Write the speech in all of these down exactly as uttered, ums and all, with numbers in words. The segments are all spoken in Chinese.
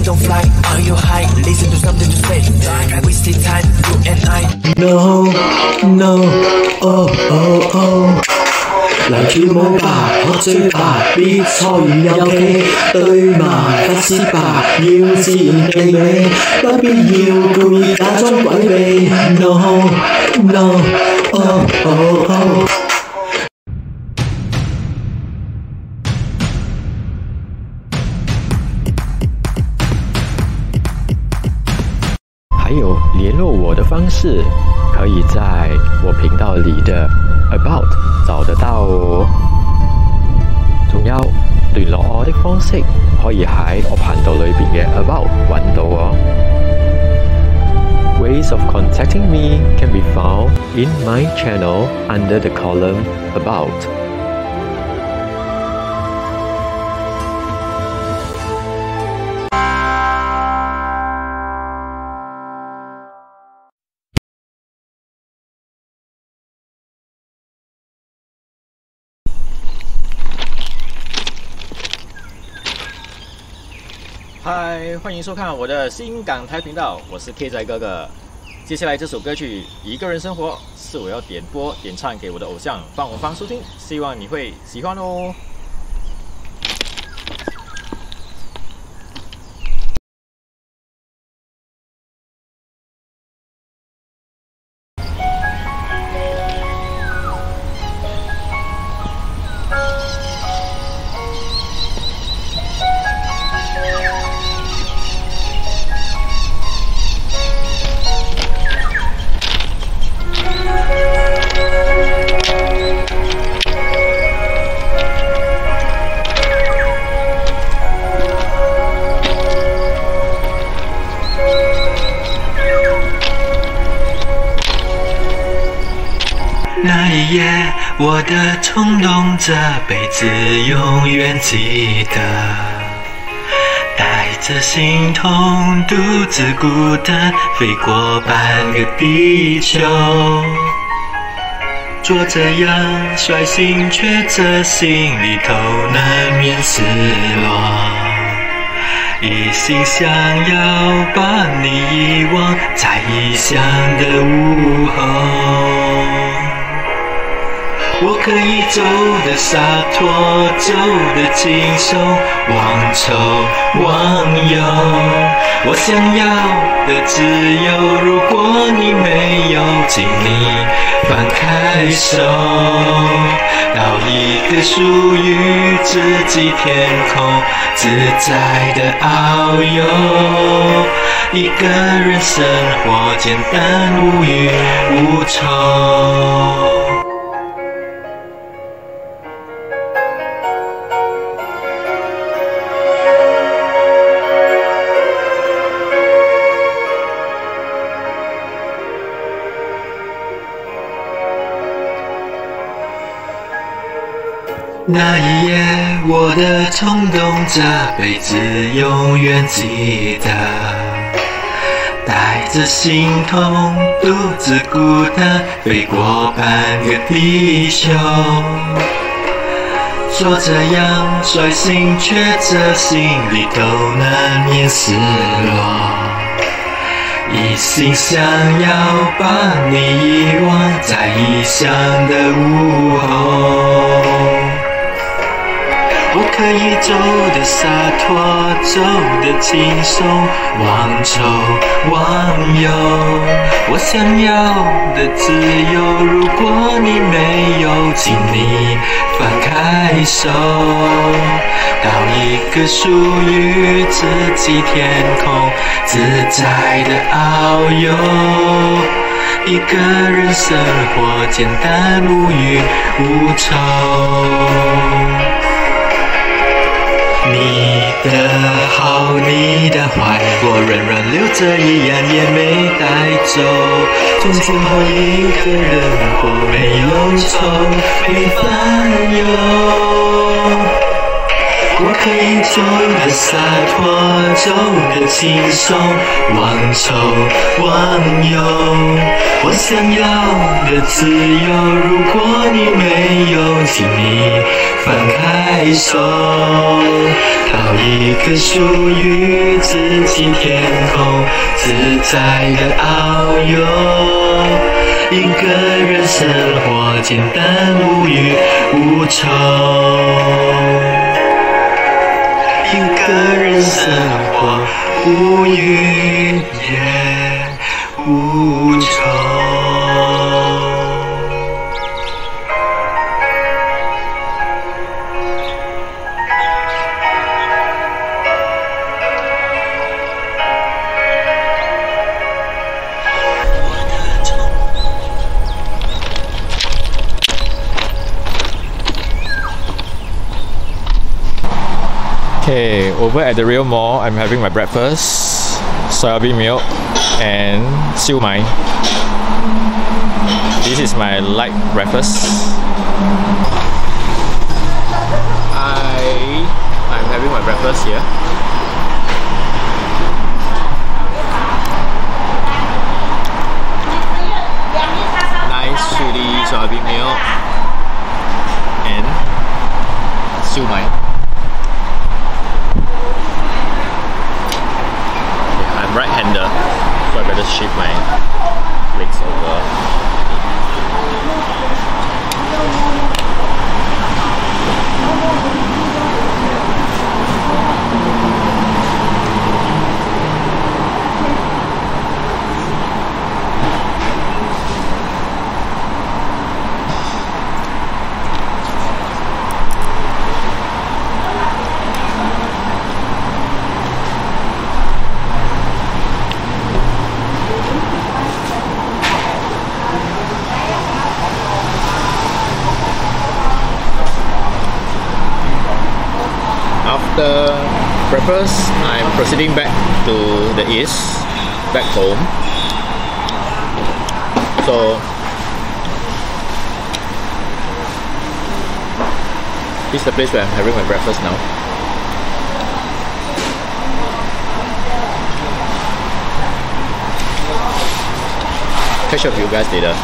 plane don't fly. Are you high? Listen to something to say. We stay tight, you and I. No, no, oh, oh, oh. 來跳舞吧，喝醉吧，別錯而有企，對嘛發泄吧，要自然地美，不必要故意假裝詭秘。No, no, oh, oh, oh。 还有联络我的方式，可以在我頻道裏的 About 找得到哦。仲有聯絡我的方式，可以喺我頻道裏邊嘅 About 揾到哦。Ways of contacting me can be found in my channel under the column About。 嗨，欢迎收看我的新港台频道，我是 K 仔哥哥。接下来这首歌曲《一个人生活》是我要点播点唱给我的偶像范永芳收听，希望你会喜欢哦。 那一夜，我的冲动，这辈子永远记得。带着心痛，独自孤单，飞过半个地球。做这样率性，却这心里头难免失落。一心想要把你遗忘在异乡的午后。我可以走得洒脱，走得轻松，忘愁忘忧。我想要的自由，如果你没有，请你放开手，到一个属于自己天空，自在的遨游。一个人生活，简单无欲无求。那一夜，我的冲动，这辈子永远记得。带着心痛，独自孤单，飞过半个地球。说这样率性，却这心里头难免失落。一心想要把你遗忘在异乡的午后。我可以走得洒脱，走得轻松，忘愁忘忧。我想要的自由，如果你没有，请你放开手，到一个属于自己天空，自在的遨游。一个人生活，简单无欲无求。你的好，你的坏，我软软留着一样也没带走。从今后一个人活，没有愁，没烦忧。我可以走得洒脱，走得轻松，忘愁忘忧。我想要的自由，如果你没有，请你放开手， 找一个属于自己天空，自在的遨游。一个人生活，简单无欲无求。一个人生活，无欲也无求。 Okay, over at the Real Mall, I'm having my breakfast, soybean milk and siu mai. This is my light breakfast. I I'm having my breakfast here. Nice chili soybean milk and siu mai. Right-hander, so I better shift my legs over. After breakfast, I'm proceeding back to the east, back home. So this is the place where I'm having my breakfast now. Catch up with you guys later.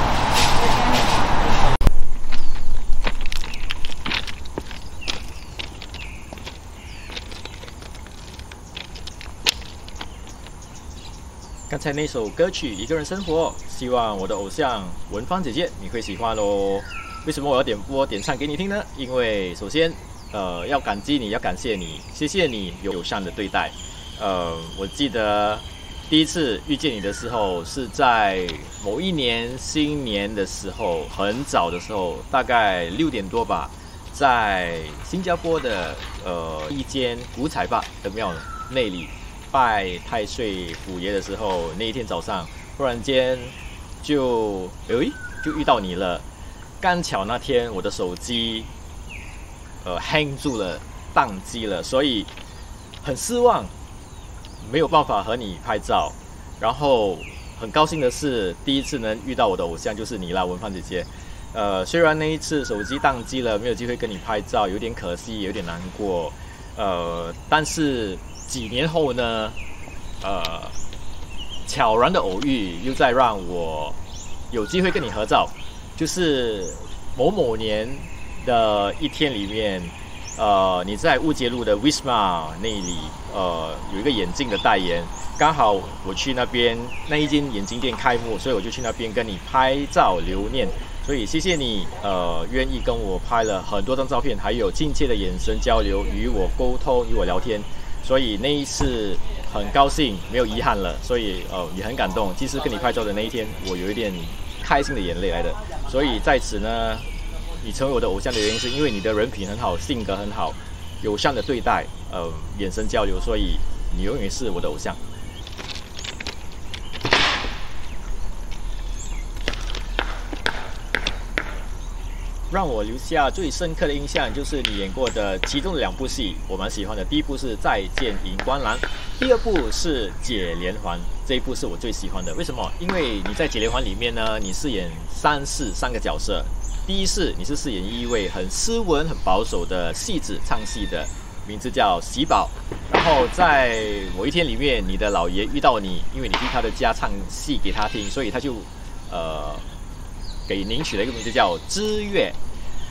刚才那首歌曲《一个人生活》，希望我的偶像文芳姐姐你会喜欢哦。为什么我要点播点唱给你听呢？因为首先，呃，要感激你，要感谢你，谢谢你友善的对待。呃，我记得第一次遇见你的时候是在某一年新年的时候，很早的时候，大概六点多吧，在新加坡的呃一间古彩坝的庙内里。拜太岁府爷的时候，那一天早上忽然间就诶就遇到你了。刚巧那天我的手机呃 hang 住了，宕机了，所以很失望，没有办法和你拍照。然后很高兴的是，第一次能遇到我的偶像就是你啦，文芳姐姐。呃，虽然那一次手机宕机了，没有机会跟你拍照，有点可惜，有点难过。呃，但是。几年后呢，呃，悄然的偶遇又再让我有机会跟你合照，就是某某年的一天里面，呃，你在乌节路的 Wisma 那里，呃，有一个眼镜的代言，刚好我去那边那一间眼镜店开幕，所以我就去那边跟你拍照留念。所以谢谢你，呃，愿意跟我拍了很多张照片，还有亲切的眼神交流，与我沟通，与我聊天。所以那一次很高兴，没有遗憾了，所以呃也很感动。其实跟你拍照的那一天，我有一点开心的眼泪来的。所以在此呢，你成为我的偶像的原因，是因为你的人品很好，性格很好，友善的对待，呃，眼神交流，所以你永远是我的偶像。让我留下最深刻的印象就是你演过的其中的两部戏，我蛮喜欢的。第一部是《再见荧光蓝》，第二部是《解连环》。这一部是我最喜欢的，为什么？因为你在《解连环》里面呢，你饰演三世三个角色。第一世你是饰演一位很斯文、很保守的戏子，唱戏的，名字叫喜宝。然后在某一天里面，你的老爷遇到你，因为你去他的家唱戏给他听，所以他就呃。给您取了一个名字叫知月，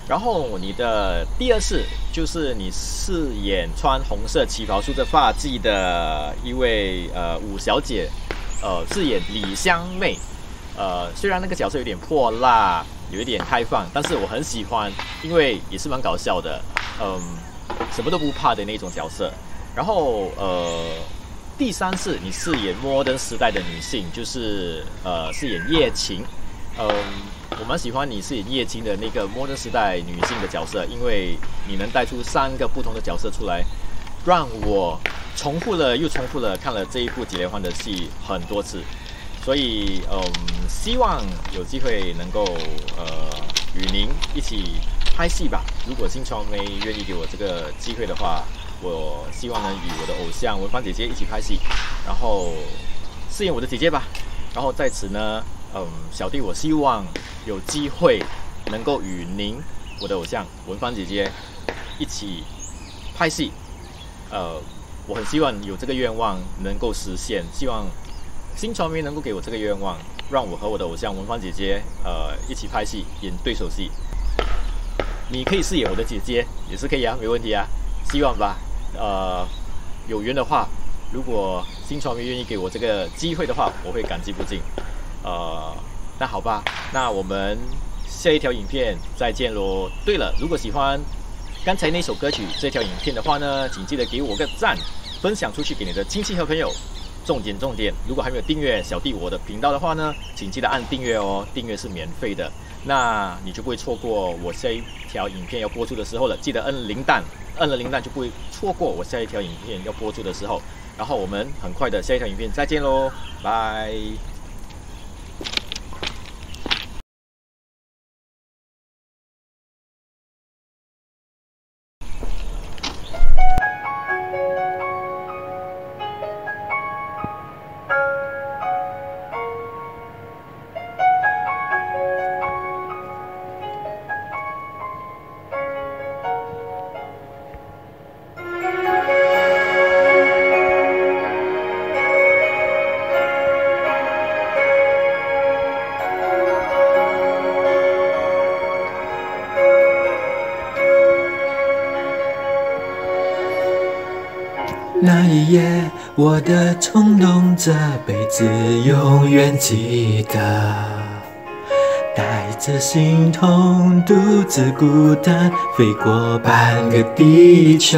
然后你的第二世就是你饰演穿红色旗袍、梳着发髻的一位呃五小姐，呃，饰演李香妹。呃，虽然那个角色有点泼辣，有一点开放，但是我很喜欢，因为也是蛮搞笑的，嗯，什么都不怕的那种角色。然后呃，第三是你饰演摩登时代的女性，就是呃饰演叶晴，嗯，我蛮喜欢你饰演叶晴的那个摩登时代女性的角色，因为你能带出三个不同的角色出来，让我重复了又重复了看了这一部《几连环》的戏很多次。所以，嗯，希望有机会能够呃与您一起拍戏吧。如果新传媒愿意给我这个机会的话，我希望能与我的偶像文芳姐姐一起拍戏，然后饰演我的姐姐吧。然后在此呢，嗯，小弟我希望有机会能够与您，我的偶像文芳姐姐一起拍戏。呃，我很希望有这个愿望能够实现，希望新传媒能够给我这个愿望，让我和我的偶像文芳姐姐，呃，一起拍戏，演对手戏。你可以饰演我的姐姐，也是可以啊，没问题啊。希望吧，呃，有缘的话，如果新传媒愿意给我这个机会的话，我会感激不尽。呃，那好吧，那我们下一条影片再见喽。对了，如果喜欢刚才那首歌曲这条影片的话呢，请记得给我个赞，分享出去给你的亲戚和朋友。重点重点，如果还没有订阅小弟我的频道的话呢，请记得按订阅哦，订阅是免费的，那你就不会错过我下一条影片要播出的时候了。记得摁铃铛，摁了铃铛就不会错过我下一条影片要播出的时候。然后我们很快的下一条影片再见喽，拜。 那一夜，我的冲动这辈子永远记得，带着心痛，独自孤单飞过半个地球。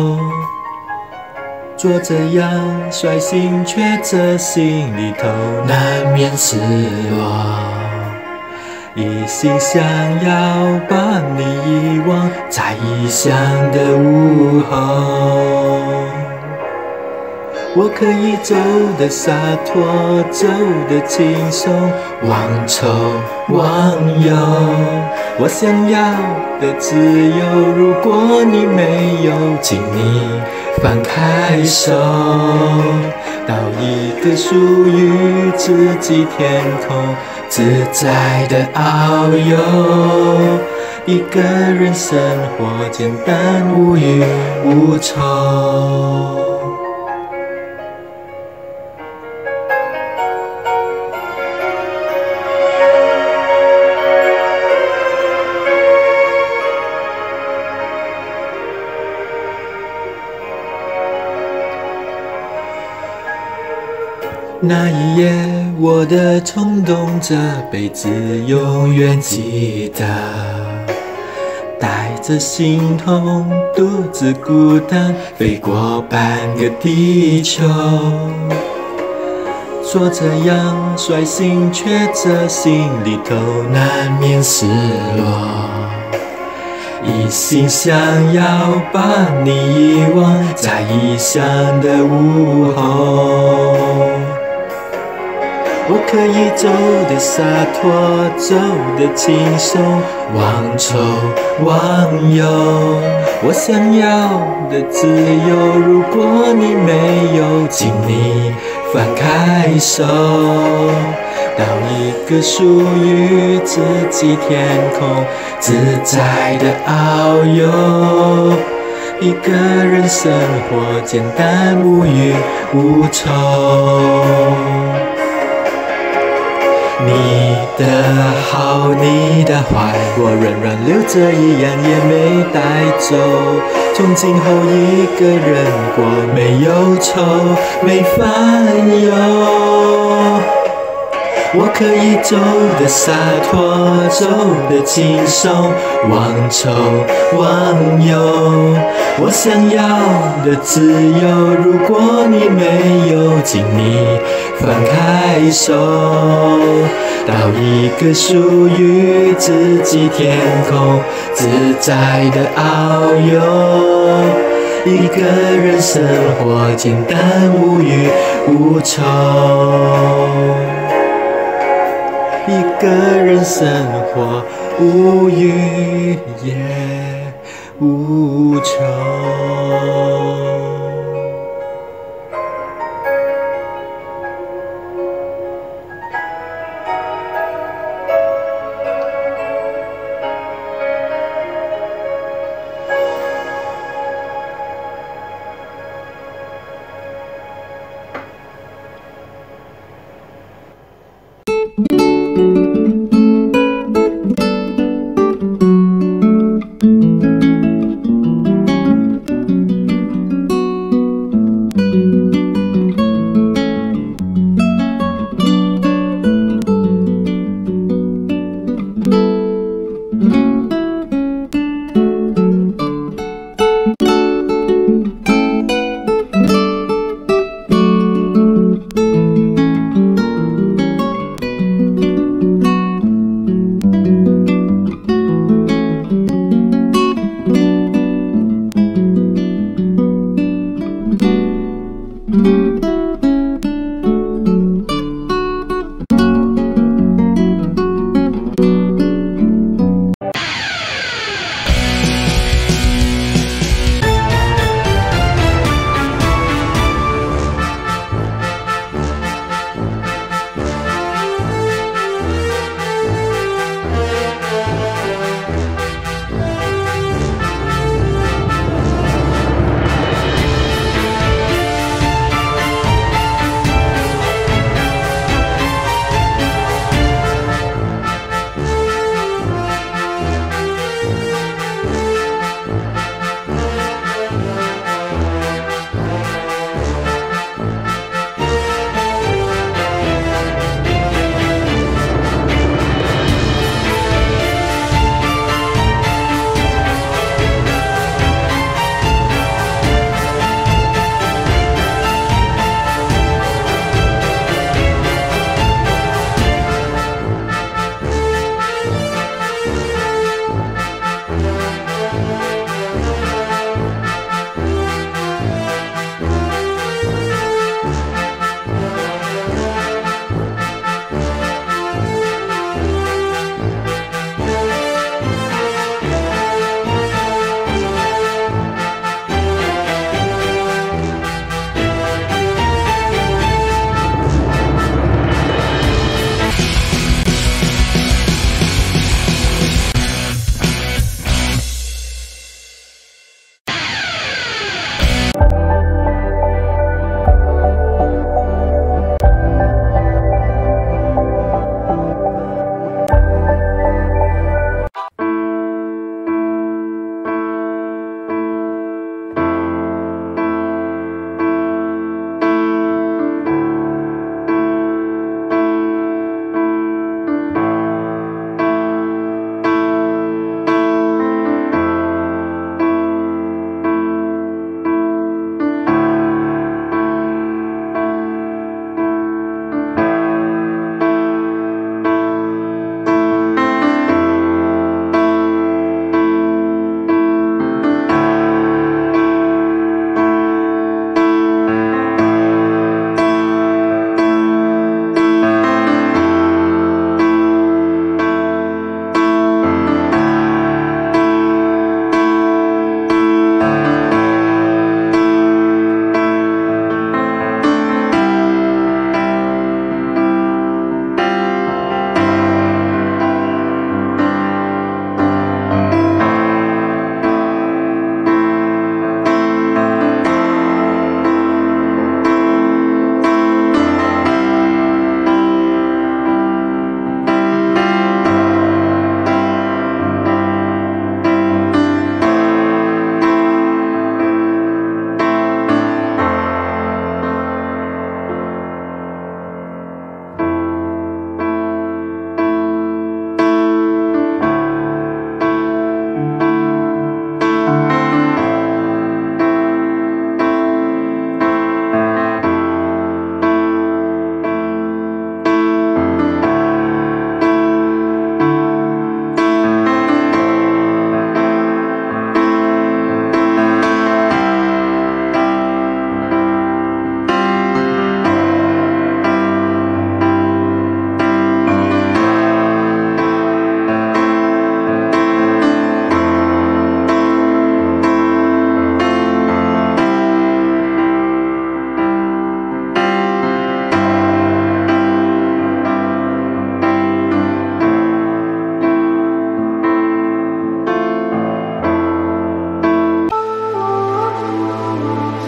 做这样率性，却这心里头难免失落。一心想要把你遗忘在异乡的午后。我可以走得洒脱，走得轻松，忘愁忘忧。我想要的自由，如果你没有，请你放开手，到一个属于自己天空，自在的遨游。一个人生活简单无欲无求。那一夜，我的冲动这辈子永远记得，带着心痛，独自孤单飞过半个地球。说这样率性，却这心里头难免失落。一心想要把你遗忘在异乡的午后。我可以走得洒脱，走得轻松，忘愁忘忧。我想要的自由，如果你没有，请你放开手，到一个属于自己天空，自在的遨游。一个人生活简单无欲无求。 你的好，你的坏，我软软留着一样也没带走。从今后一个人过，没有愁，没烦忧。我可以走得洒脱，走得轻松，忘愁忘忧。我想要的自由，如果你没有，请你放开手，到一个属于自己天空，自在的遨游。一个人生活，简单无欲无求。一个人生活，无欲也无求。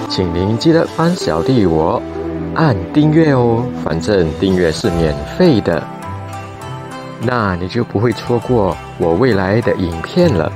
请您记得帮小弟我按订阅哦，反正订阅是免费的，那你就不会错過我未來的影片了。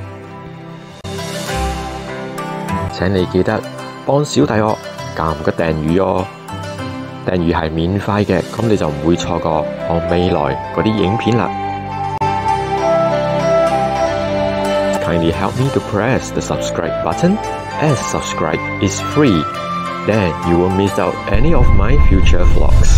請你記得幫小弟我撳個訂閱哦，訂閱係免費嘅，咁你就唔會錯過我未來嗰啲影片啦。Kindly help me to press the subscribe button, as subscribe is free. Then you won't miss out any of my future vlogs.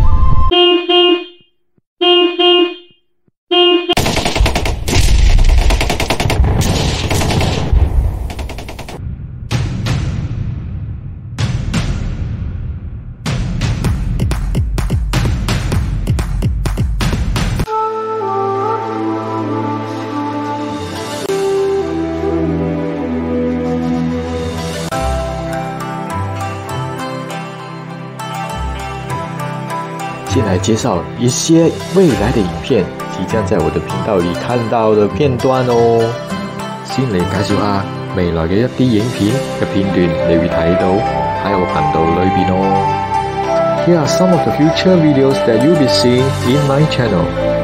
先来介绍一些未来的影片，即將在我的頻道裏看到的片段哦。先嚟介紹下未來嘅一啲影片嘅片段，你會睇到喺我頻道裏邊哦。Here are some of the future videos that you'll be seeing in my channel.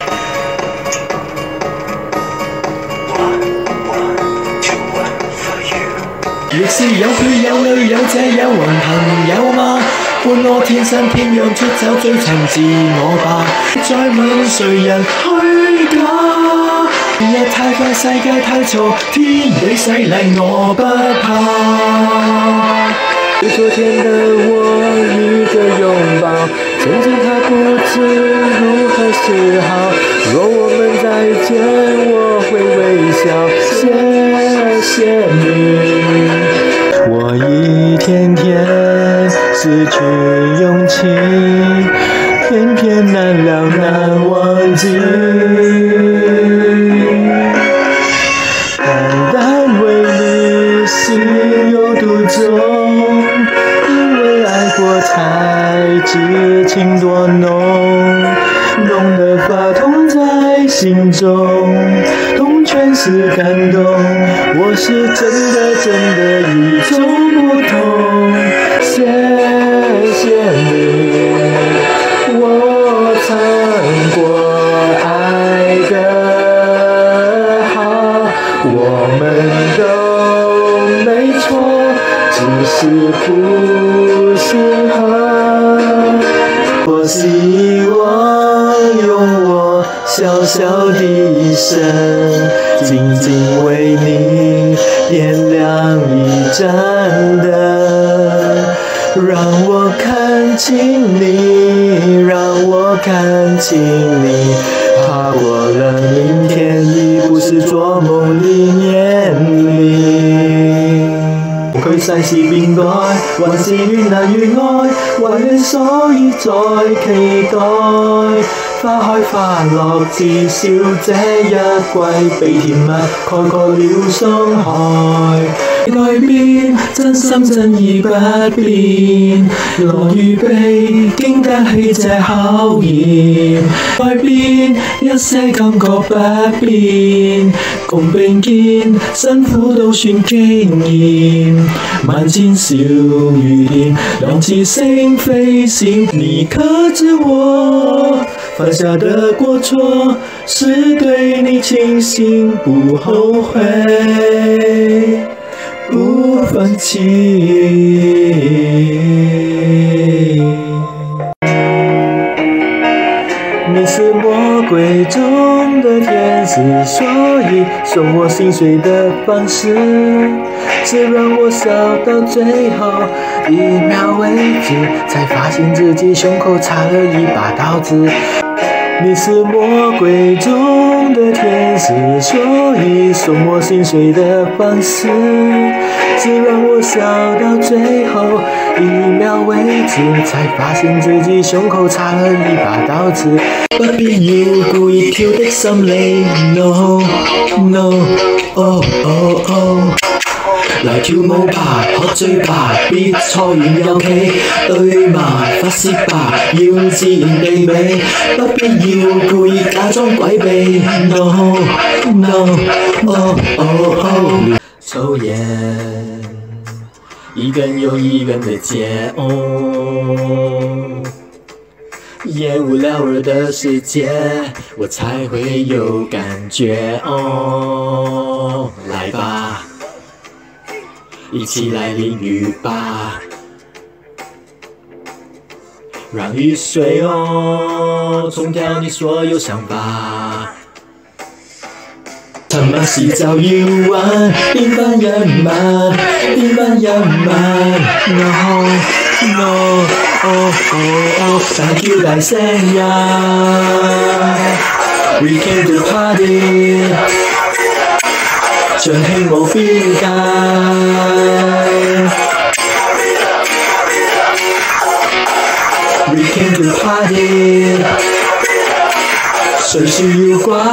亦是有血有淚有這有雲朋友嗎？伴我天生天養出走追尋自我吧，再問誰人虛假？日太快，世界太嘈，天地洗禮我不怕。對昨天的我一個擁抱，曾經他不知如何是好。若我們再見，我會微笑，謝謝你。我一天天失去勇氣，偏偏難了難忘記。淡淡為你心有獨鍾，因為愛過才知情多濃，濃得發痛在心中，痛全是感動。我是真的真的與眾不同，謝謝你，我嘗過愛的好，我們都沒錯，只是不適合。我希望用我小小的一生，靜靜為你點亮一盞燈，讓我看清你，讓我看清你，踏過了明天，已不是做夢的年齡。佢世事變改，還是越難越愛，為你所以再期待。花開花落，至少這一季被甜蜜蓋過了傷害。改變，真心真意不變，來預備經得起這考驗。改變，一些感覺不變，共並肩，辛苦都算經驗。萬千小雨點，兩次星飛閃，你可知我犯下的過錯，是對你傾心不後悔，不放棄。你是魔鬼中的天使，所以送我心碎的方式，是讓我笑到最後一秒為止，才發現自己胸口插了一把刀子。你是魔鬼中的天使，所以送我心碎的方式，只讓我笑到最後一秒為止，才發現自己胸口插了一把刀子。不必要故意挑的心理 ，no no oh oh oh。來跳舞吧，喝醉吧，別錯完又企，對罵發泄吧，要自然地美，不必要故意假裝詭秘 ，no no oh oh oh。抽煙， 一根又一根的接哦。烟无聊儿的世界，我才会有感觉哦。来吧，一起来淋雨吧，让雨水哦冲掉你所有想法。他妈洗澡一晚，平凡人们，平凡人们 ，No No Oh Oh Oh Thank you 大声呀 ，We came to party， 盡興無邊界。We came to party， 誰是妖怪？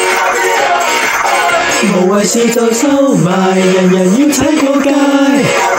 無謂事就收埋，人人要踩過界。